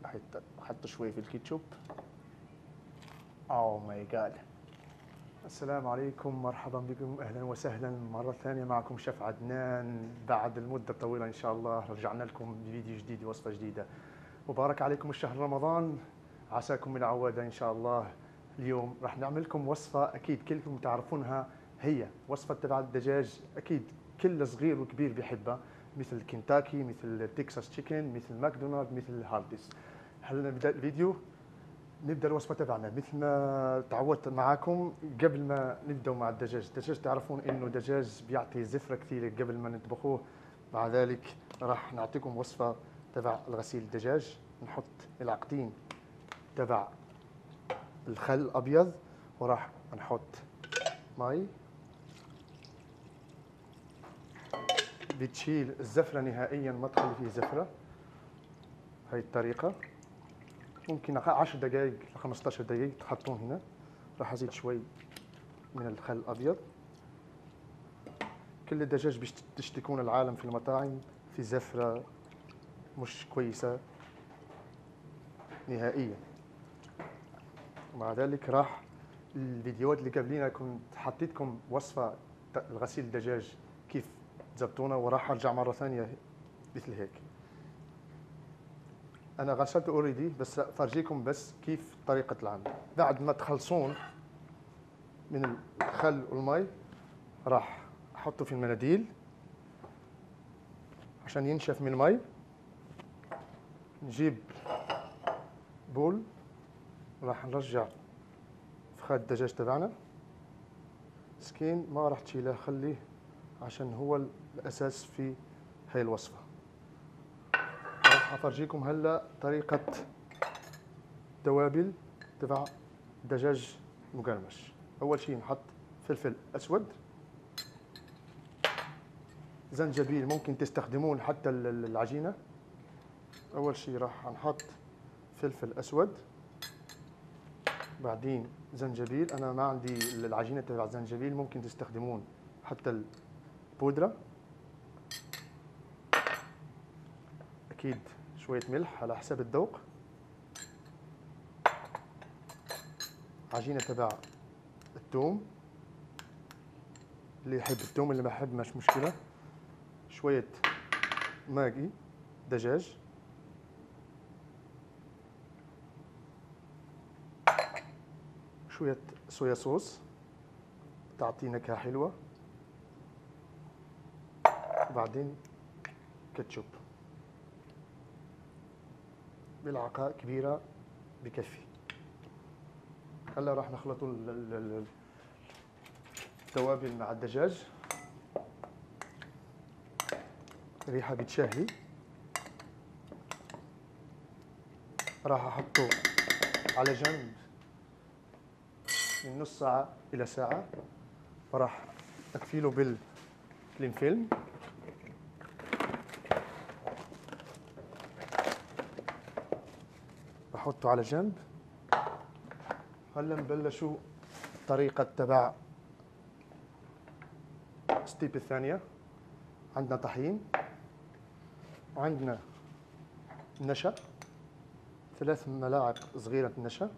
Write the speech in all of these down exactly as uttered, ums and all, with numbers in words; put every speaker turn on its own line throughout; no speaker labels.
حط حط شوي في الكيتشوب. اوه ماي جاد. السلام عليكم، مرحبا بكم، اهلا وسهلا مره ثانيه. معكم شيف عدنان بعد المده طويله ان شاء الله رجعنا لكم بفيديو جديد ووصفه جديده. مبارك عليكم الشهر رمضان، عساكم من عواده ان شاء الله. اليوم راح نعمل لكم وصفه اكيد كلكم تعرفونها، هي وصفه تبع الدجاج. اكيد كل صغير وكبير بيحبها، مثل كنتاكي، مثل تكساس تشيكن، مثل ماكدونالد، مثل هارديس. هلا نبدا الفيديو، نبدا الوصفه تبعنا. مثل ما تعودت معاكم قبل ما نبدا مع الدجاج، الدجاج تعرفون انه دجاج بيعطي زفره كثيره قبل ما نطبخوه. مع ذلك راح نعطيكم وصفه تبع الغسيل الدجاج. نحط العقدين تبع الخل الابيض، وراح نحط مي بتشيل الزفره نهائيا، ما تخلي فيه زفره. هاي الطريقه ممكن عشر دقائق ل خمسة عشر دقيقة تحطون هنا. راح ازيد شوي من الخل الابيض. كل الدجاج بيشتكون العالم في المطاعم في زفرة مش كويسة نهائيا. ومع ذلك راح الفيديوهات اللي قبلينا كنت حطيتكم وصفة الغسيل الدجاج كيف تزبطونه، وراح ارجع مرة ثانية مثل هيك. انا غسلته اوريدي، بس فرجيكم بس كيف طريقة العمل. بعد ما تخلصون من الخل والمي راح احطه في المناديل عشان ينشف من المي. نجيب بول، راح نرجع فخاد الدجاج تبعنا. سكين ما راح تشيله، خليه عشان هو الاساس في هاي الوصفه. راح افرجيكم هلا طريقه توابل تبع دجاج مقرمش. اول شيء نحط فلفل اسود، زنجبيل ممكن تستخدمون حتى العجينه. اول شيء راح نحط فلفل اسود، بعدين زنجبيل. انا ما عندي العجينه تبع الزنجبيل، ممكن تستخدمون حتى البودره. اكيد شويه ملح على حسب الذوق. عجينه تبع الثوم، اللي يحب الثوم، اللي ما يحب مش مشكله. شويه ماجي دجاج، شويه صويا صوص تعطي نكهه حلوه، وبعدين كاتشوب ملعقه كبيره بكفي. هلا راح نخلط التوابل مع الدجاج. ريحه بتشهي. راح احطه على جنب من نص ساعه الى ساعه، وراح اكفيله بالكلين فيلم. بحطه على جنب. هلا نبلشوا الطريقه تبع ستيب الثانيه. عندنا طحين، وعندنا نشا، ثلاث ملاعق صغيره نشا،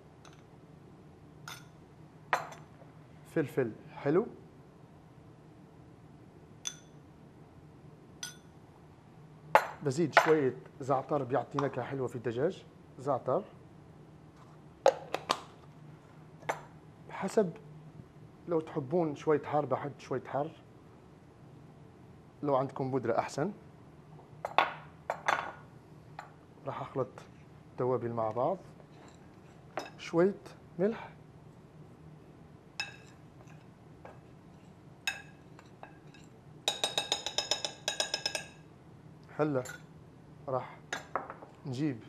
فلفل حلو، بزيد شويه زعتر بيعطي نكهه حلوه في الدجاج. زعتر حسب، لو تحبون شويه حار بحط شويه حار، لو عندكم بودره احسن. راح اخلط التوابل مع بعض. شويه ملح، هلا راح نجيب،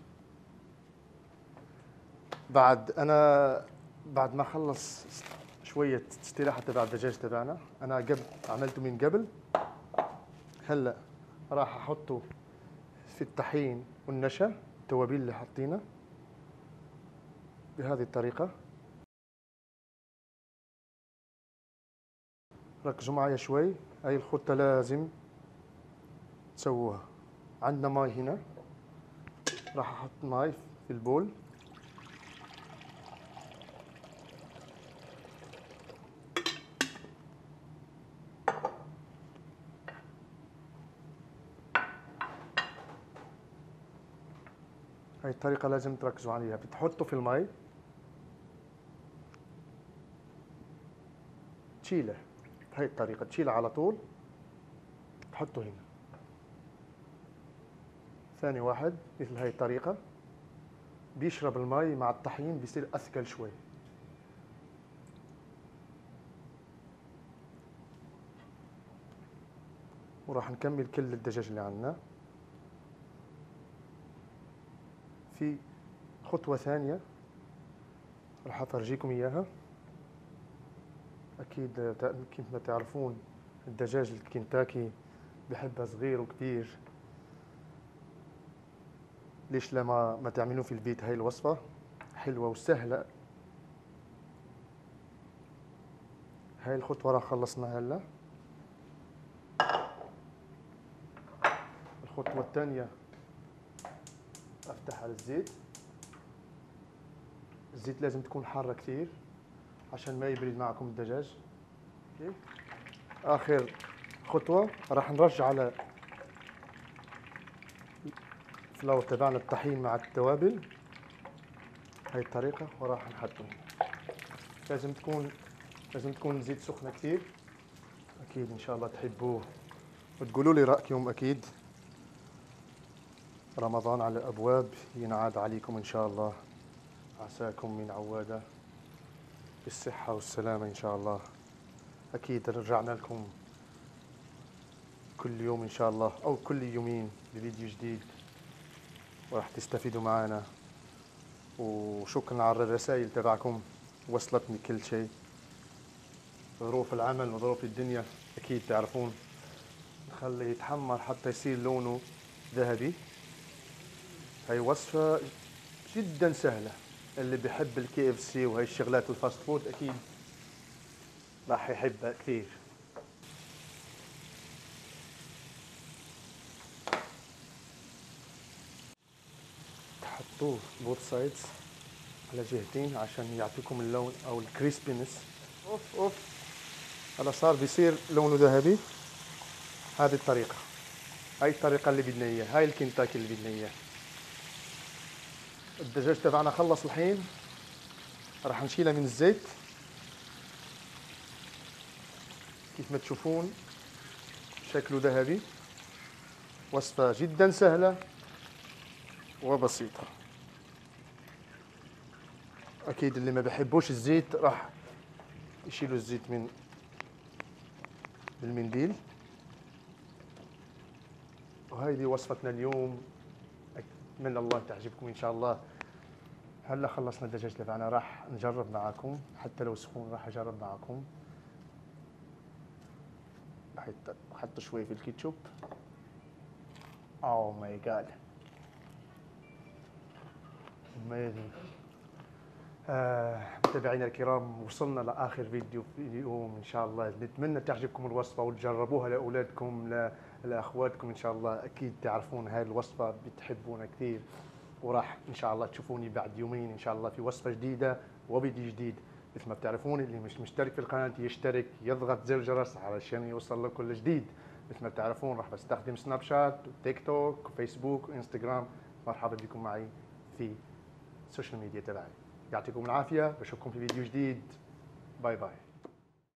بعد انا بعد ما خلص شويه استراحه تبع الدجاج تبعنا، انا قبل عملته من قبل. هلا راح احطه في الطحين والنشا، التوابل اللي حطينا بهذه الطريقه. ركزوا معي شوي، هاي الخطه لازم تسووها. عندنا ماء هنا، راح احط ماي في البول. هاي الطريقة لازم تركزوا عليها، بتحطوا في الماء تشيله، هاي الطريقة تشيله على طول تحطه هنا. ثاني واحد مثل هاي الطريقة بيشرب الماء مع الطحين بيصير أثقل شوي. وراح نكمل كل الدجاج اللي عندنا. في خطوة ثانية راح أفرجيكم إياها. أكيد كيف ما تعرفون الدجاج الكنتاكي بحبها صغير وكبير. ليش لما ما تعملون في البيت هاي الوصفة حلوة وسهلة. هاي الخطوة راح خلصنا هلا. الخطوة الثانية أفتح على الزيت. الزيت لازم تكون حارة كثير عشان ما يبرد معكم الدجاج. أوكي. آخر خطوة راح نرجع على الفلاور تبعنا الطحين مع التوابل هاي الطريقة وراح نحطه. لازم تكون لازم تكون الزيت سخنة كثير. أكيد إن شاء الله تحبوه وتقولوا لي رأيكم. أكيد رمضان على الأبواب، ينعاد عليكم إن شاء الله. عساكم من عوادة بالصحة والسلامة إن شاء الله. أكيد رجعنا لكم كل يوم إن شاء الله أو كل يومين بفيديو جديد وراح تستفيدوا معنا. وشكرا على الرسائل تبعكم، وصلتني كل شيء. ظروف العمل وظروف الدنيا أكيد تعرفون. نخليه يتحمر حتى يصير لونه ذهبي. هاي وصفة جدا سهلة، اللي بيحب الكي اف سي وهي الشغلات الفاست فود أكيد راح يحبها كثير. تحطوه بوث سايدز على جهتين عشان يعطيكم اللون او الكريسبينس. اوف اوف هلا صار بيصير لونه ذهبي. هذه الطريقة، هاي الطريقة اللي بدنا اياها، هاي الكنتاكي اللي بدنا اياه. الدجاج تبعنا خلص الحين. راح نشيله من الزيت. كيف ما تشوفون شكله ذهبي. وصفة جدا سهلة وبسيطة. اكيد اللي ما بحبوش الزيت راح يشيلوا الزيت من بالمنديل. وهذه وصفتنا اليوم، اتمنى الله تعجبكم ان شاء الله. هلا خلصنا الدجاج تبعنا، راح نجرب معاكم حتى لو سخون. راح اجرب معاكم. احط شوي في الكيتشوب. اوه ماي جاد اميزنج. متابعينا الكرام، وصلنا لاخر فيديو في اليوم. ان شاء الله نتمنى تعجبكم الوصفه وتجربوها لاولادكم لاخواتكم ان شاء الله. اكيد تعرفون هاي الوصفه بتحبونها كثير. وراح ان شاء الله تشوفوني بعد يومين ان شاء الله في وصفه جديده وفيديو جديد. مثل ما بتعرفون اللي مش مشترك في القناه يشترك، يضغط زر الجرس علشان يوصل له كل جديد. مثل ما بتعرفون راح بستخدم سناب شات وتيك توك وفيسبوك وانستغرام. مرحبا بكم معي في السوشيال ميديا تبعي. يعطيكم العافيه، بشوفكم في فيديو جديد. باي باي.